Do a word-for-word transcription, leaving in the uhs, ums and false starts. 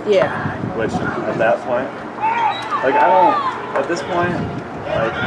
Yeah. Which, at that point, like, I don't, at this point, like,